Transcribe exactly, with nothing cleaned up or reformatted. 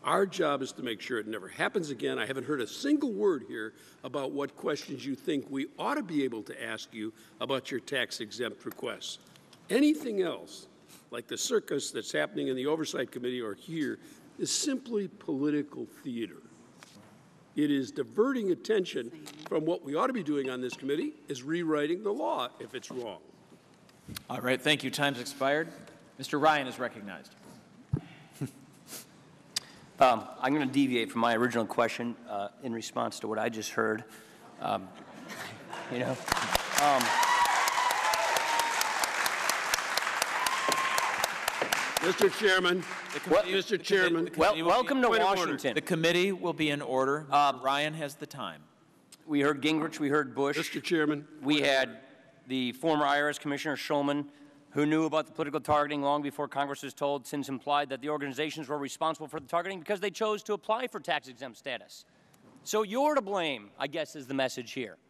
Our job is to make sure it never happens again. I haven't heard a single word here about what questions you think we ought to be able to ask you about your tax-exempt requests. Anything else, like the circus that's happening in the Oversight Committee or here, is simply political theater. It is diverting attention from what we ought to be doing on this committee, is rewriting the law if it's wrong. All right, thank you. Time's expired. Mister Ryan is recognized. Um, I'm going to deviate from my original question uh, in response to what I just heard. Um, you know, um, Mister Chairman, What, Mister Chairman, well, welcome to Washington. The committee will be in order. Uh, Ryan has the time. We heard Gingrich, we heard Bush. Mister Chairman, we had the former I R S Commissioner Schulman, who knew about the political targeting long before Congress was told, since implied that the organizations were responsible for the targeting because they chose to apply for tax-exempt status. So you're to blame, I guess, is the message here.